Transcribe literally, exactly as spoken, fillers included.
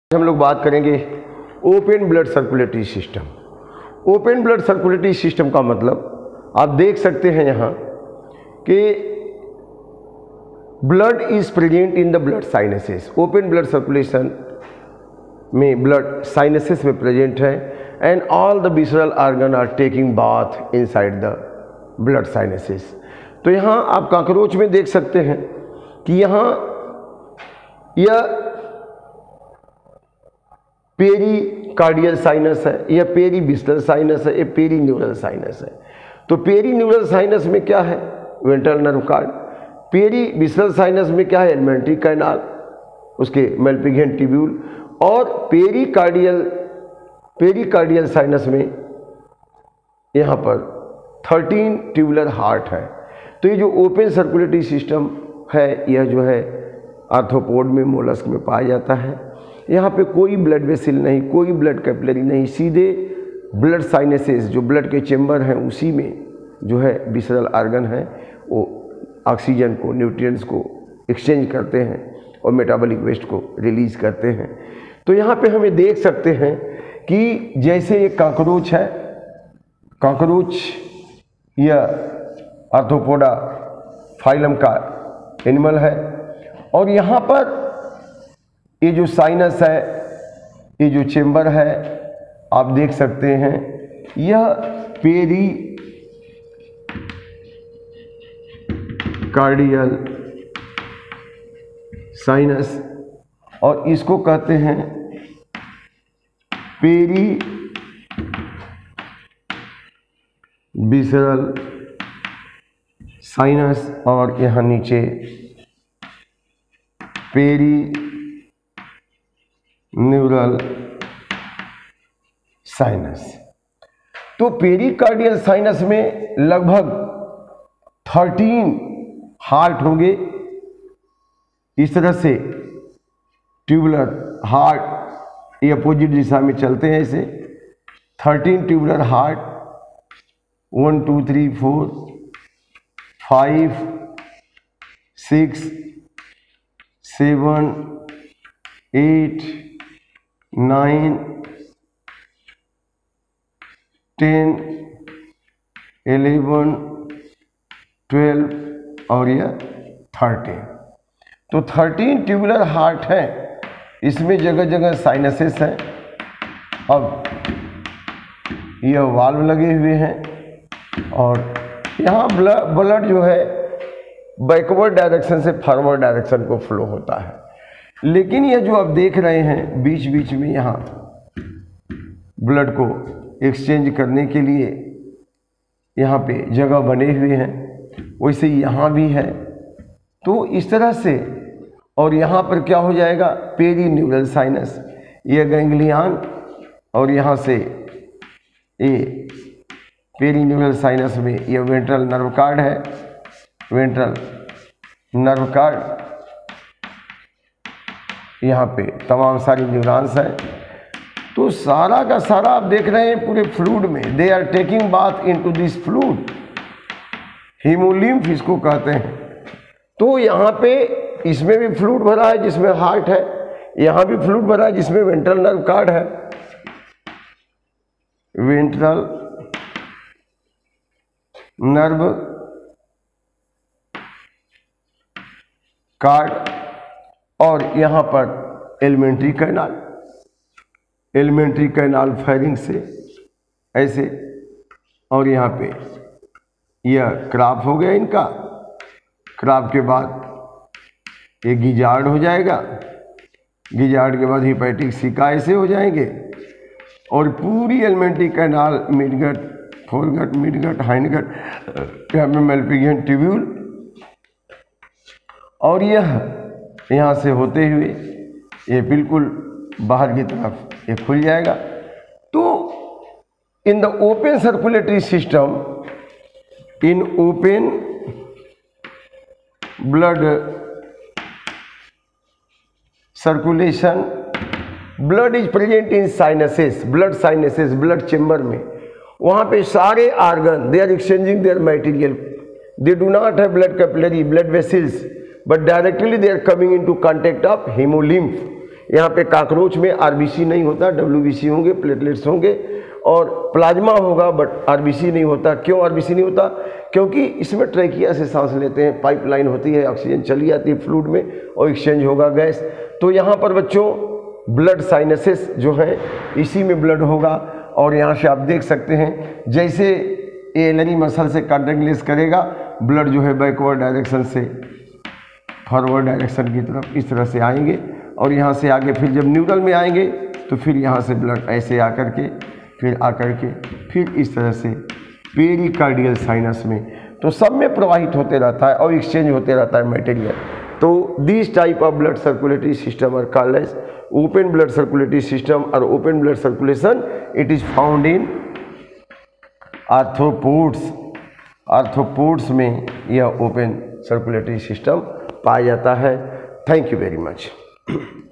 हम लोग बात करेंगे open blood circulatory system. Open blood circulatory system का मतलब आप देख सकते हैं यहाँ कि blood is present in the blood sinuses. Open blood circulation में ब्लड साइनसेस में प्रेजेंट है and all the visceral organ are taking bath inside the blood sinuses. तो यहाँ आप कॉकरोच में देख सकते हैं कि यहाँ यह पेरी कार्डियल साइनस है, यह पेरी विसरल साइनस है, यह पेरी न्यूरल साइनस है। तो पेरी न्यूरल साइनस में क्या है? Ventral nerve cord. Perivisceral sinus में क्या है? एलिमेंट्री कैनाल, उसके मेल्पिघियन ट्यूब्यूल। और pericardial pericardial sinus में यहाँ पर थर्टीन ट्यूबुलर हार्ट है। तो ये जो ओपन सर्कुलेटरी सिस्टम है यह जो है आर्थ्रोपोड में, मोलस्क में पाया जाता है। यहाँ पे कोई ब्लड वेसिल नहीं, कोई ब्लड कैपिलरी नहीं, सीधे ब्लड साइनसेस जो ब्लड के चेम्बर हैं उसी में जो है विसरल ऑर्गन है वो ऑक्सीजन को, न्यूट्रिएंट्स को एक्सचेंज करते हैं और मेटाबॉलिक वेस्ट को रिलीज करते हैं। तो यहाँ पे हमें देख सकते हैं कि जैसे एक कॉकरोच है, कॉकरोच यह आर्थ्रोपोडा फाइलम का एनिमल है और यहाँ पर ये जो साइनस है, ये जो चेम्बर है आप देख सकते हैं यह पेरी कार्डियल साइनस और इसको कहते हैं पेरी विसरल साइनस और यहाँ नीचे पेरी न्यूरल साइनस। तो पेरिकार्डियल साइनस में लगभग थर्टीन हार्ट होंगे। इस तरह से ट्यूबुलर हार्ट ये अपोजिट दिशा में चलते हैं, ऐसे thirteen tubular heart, one two three four five six seven eight nine ten eleven twelve और यह थर्टीन। तो थर्टीन ट्यूबुलर हार्ट है, इसमें जगह जगह साइनसेस हैं। अब यह वाल्व लगे हुए हैं और यहाँ ब्लड ब्लड जो है बैकवर्ड डायरेक्शन से फॉरवर्ड डायरेक्शन को फ्लो होता है। लेकिन यह जो आप देख रहे हैं बीच बीच में यहाँ ब्लड को एक्सचेंज करने के लिए यहाँ पे जगह बने हुए हैं, वैसे यहाँ भी है। तो इस तरह से और यहाँ पर क्या हो जाएगा? पेरी न्यूरल साइनस, ये गैंग्लियन और यहाँ से ये पेरी न्यूरल साइनस में ये वेंट्रल नर्व कार्ड है, वेंट्रल नर्व कार्ड, यहाँ पे तमाम सारी न्यूरॉन्स हैं। तो सारा का सारा आप देख रहे हैं पूरे फ्लूइड में, they are taking bath into this fluid, haemolymph इसको कहते हैं। तो यहाँ पे इसमें भी फ्लूइड भरा है जिसमें हार्ट है, यहाँ भी फ्लूइड भरा है जिसमें वेंट्रल नर्व कार्ड है, वेंट्रल नर्व कार्ड और यहाँ पर alimentary canal, alimentary canal firing से ऐसे, और यहाँ पे यह क्राफ हो गया इनका। क्राफ के बाद ये गिजार्ड हो जाएगा, गिजार्ड के बाद हिपैटिक सिका ऐसे हो जाएंगे और पूरी alimentary canal midgut, foregut, midgut, hindgut, यहाँ पे मेल्पिघियन ट्यूब्यूल और यह यहाँ से होते हुए ये बिल्कुल बाहर की तरफ ये खुल जाएगा। तो in the open circulatory system, in open blood circulation, blood is present in sinuses, blood sinuses, blood chamber में। वहाँ पे सारे organ they are exchanging their material, they do not have blood capillary, blood vessels, but directly they are coming into contact of hemolymph. यहाँ पे cockroach में RBC नहीं होता, WBC होंगे, प्लेटलेट्स होंगे और प्लाज्मा होगा, बट आरबीसी नहीं होता। क्यों आरबीसी नहीं होता? क्योंकि इसमें ट्रैकिया से सांस लेते हैं, पाइपलाइन होती है, ऑक्सीजन चली जाती है फ्लूइड में और एक्सचेंज होगा गैस। तो यहाँ पर बच्चों ब्लड साइनसेस जो हैं इसी में ब्लड होगा। और यहाँ से आप देख सकते हैं जैसे एलरी मसल से कॉन्टैक्ट लेस करेगा, ब्लड जो है बैकवर्ड डायरेक्शन से फॉरवर्ड डायरेक्शन की तरफ इस तरह से आएंगे और यहाँ से आगे फिर जब न्यूरल में आएंगे तो फिर यहाँ से ब्लड ऐसे आकर के फिर आकर के फिर इस तरह से पेरिकार्डियल साइनस में, तो सब में प्रवाहित होते रहता है और एक्सचेंज होते रहता है मटेरियल। तो this type of blood circulatory system are called as open blood circulatory system और open blood circulation it is found in arthropods. Arthropods में यह ओपन सर्कुलेटरी सिस्टम पाया जाता है। Thank you very much.